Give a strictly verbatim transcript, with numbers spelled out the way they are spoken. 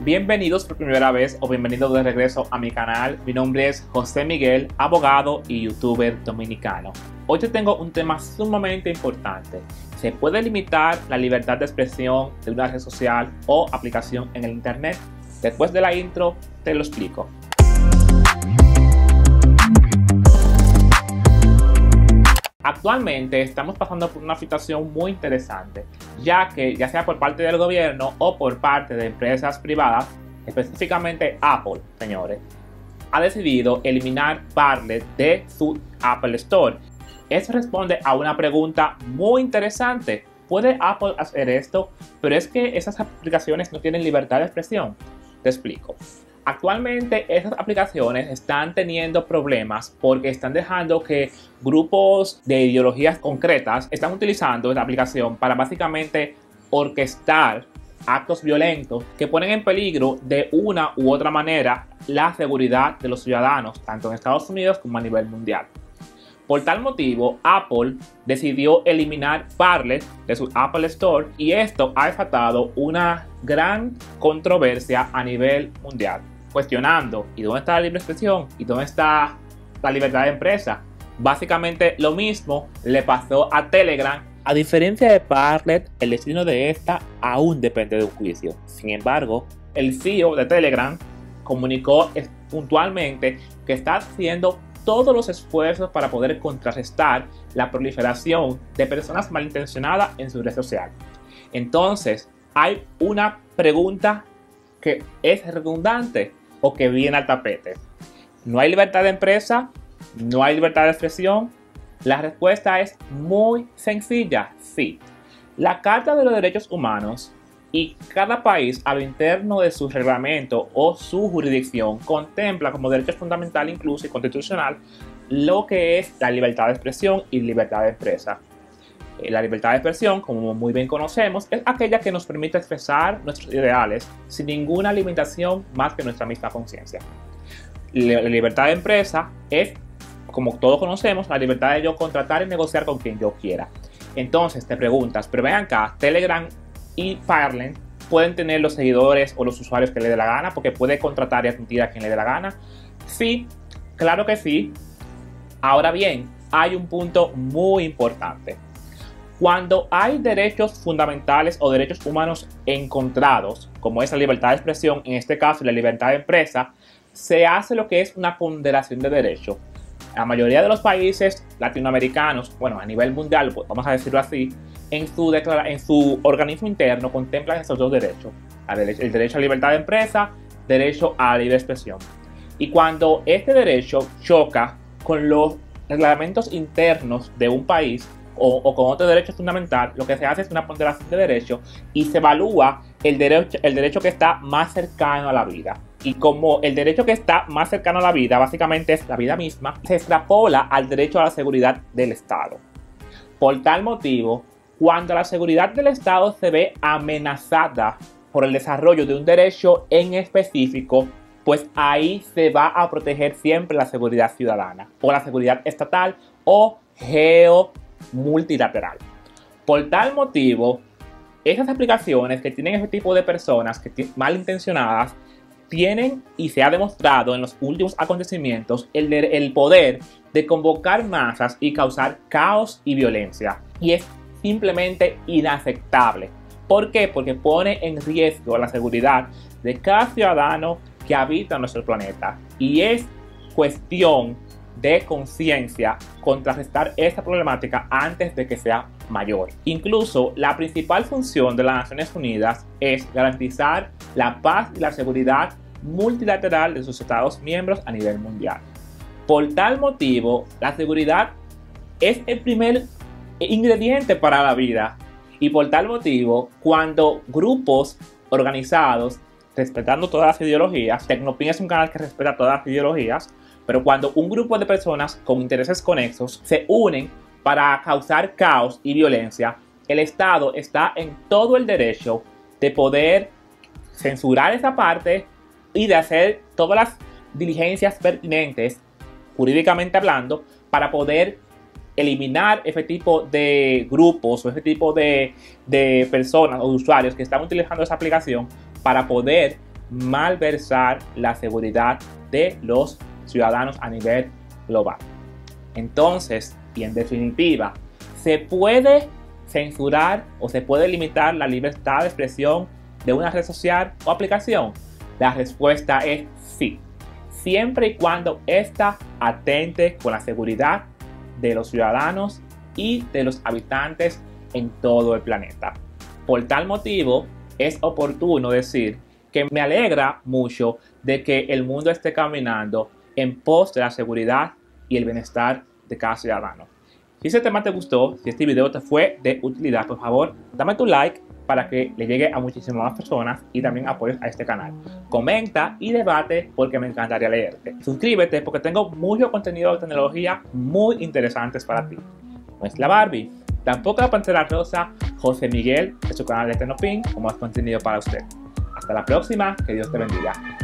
Bienvenidos por primera vez o bienvenidos de regreso a mi canal. Mi nombre es José Miguel, abogado y youtuber dominicano. Hoy te tengo un tema sumamente importante. ¿Se puede limitar la libertad de expresión de una red social o aplicación en el internet? Después de la intro te lo explico. Actualmente estamos pasando por una situación muy interesante, ya que ya sea por parte del gobierno o por parte de empresas privadas, específicamente Apple, señores, ha decidido eliminar Parler de su Apple Store. Esto responde a una pregunta muy interesante. ¿Puede Apple hacer esto? Pero es que esas aplicaciones no tienen libertad de expresión. Te explico. Actualmente esas aplicaciones están teniendo problemas porque están dejando que grupos de ideologías concretas están utilizando esta aplicación para básicamente orquestar actos violentos que ponen en peligro de una u otra manera la seguridad de los ciudadanos, tanto en Estados Unidos como a nivel mundial. Por tal motivo, Apple decidió eliminar Parler de su Apple Store y esto ha desatado una gran controversia a nivel mundial, cuestionando ¿y dónde está la libre expresión? ¿Y dónde está la libertad de empresa? Básicamente lo mismo le pasó a Telegram. A diferencia de Parler, el destino de esta aún depende de un juicio. Sin embargo, el C E O de Telegram comunicó puntualmente que está haciendo todos los esfuerzos para poder contrarrestar la proliferación de personas malintencionadas en su red social. Entonces, hay una pregunta que es redundante o que viene al tapete. ¿No hay libertad de empresa? ¿No hay libertad de expresión? La respuesta es muy sencilla, sí. La Carta de los Derechos Humanos y cada país a lo interno de su reglamento o su jurisdicción contempla como derecho fundamental incluso y constitucional lo que es la libertad de expresión y libertad de empresa. La libertad de expresión, como muy bien conocemos, es aquella que nos permite expresar nuestros ideales sin ninguna limitación más que nuestra misma conciencia. La libertad de empresa es, como todos conocemos, la libertad de yo contratar y negociar con quien yo quiera. Entonces te preguntas, pero ven acá, Telegram y Parler pueden tener los seguidores o los usuarios que le dé la gana porque puede contratar y admitir a quien le dé la gana. Sí, claro que sí. Ahora bien, hay un punto muy importante. Cuando hay derechos fundamentales o derechos humanos encontrados, como es la libertad de expresión, en este caso la libertad de empresa, se hace lo que es una ponderación de derechos. La mayoría de los países latinoamericanos, bueno, a nivel mundial, vamos a decirlo así, en su, declara en su organismo interno contemplan esos dos derechos. El derecho a la libertad de empresa, derecho a la libre expresión. Y cuando este derecho choca con los reglamentos internos de un país o, o con otro derecho fundamental, lo que se hace es una ponderación de derechos y se evalúa el derecho, el derecho que está más cercano a la vida. Y como el derecho que está más cercano a la vida, básicamente es la vida misma, se extrapola al derecho a la seguridad del Estado. Por tal motivo, cuando la seguridad del Estado se ve amenazada por el desarrollo de un derecho en específico, pues ahí se va a proteger siempre la seguridad ciudadana, o la seguridad estatal o geomultilateral. Por tal motivo, esas aplicaciones que tienen ese tipo de personas que malintencionadas tienen, y se ha demostrado en los últimos acontecimientos, el, de, el poder de convocar masas y causar caos y violencia. Y es simplemente inaceptable. ¿Por qué? Porque pone en riesgo la seguridad de cada ciudadano que habita nuestro planeta. Y es cuestión de conciencia contrarrestar esta problemática antes de que sea mayor. Incluso la principal función de las Naciones Unidas es garantizar la paz y la seguridad multilateral de sus Estados miembros a nivel mundial. Por tal motivo, la seguridad es el primer ingrediente para la vida. Y por tal motivo, cuando grupos organizados, respetando todas las ideologías, Tecnopin es un canal que respeta todas las ideologías, pero cuando un grupo de personas con intereses conexos se unen para causar caos y violencia, el Estado está en todo el derecho de poder censurar esa parte y de hacer todas las diligencias pertinentes, jurídicamente hablando, para poder eliminar ese tipo de grupos o ese tipo de, de personas o usuarios que están utilizando esa aplicación para poder malversar la seguridad de los ciudadanos a nivel global. Entonces, y en definitiva, ¿se puede censurar o se puede limitar la libertad de expresión de una red social o aplicación? La respuesta es sí, siempre y cuando ésta atente con la seguridad de los ciudadanos y de los habitantes en todo el planeta. Por tal motivo, es oportuno decir que me alegra mucho de que el mundo esté caminando en pos de la seguridad y el bienestar de cada ciudadano. Si este tema te gustó, si este video te fue de utilidad, por favor, dame tu like para que le llegue a muchísimas más personas y también apoyes a este canal. Comenta y debate porque me encantaría leerte. Suscríbete porque tengo mucho contenido de tecnología muy interesantes para ti. No es la Barbie, tampoco la Pantera Rosa, José Miguel de su canal de Tecnopin, como más contenido para usted. Hasta la próxima, que Dios te bendiga.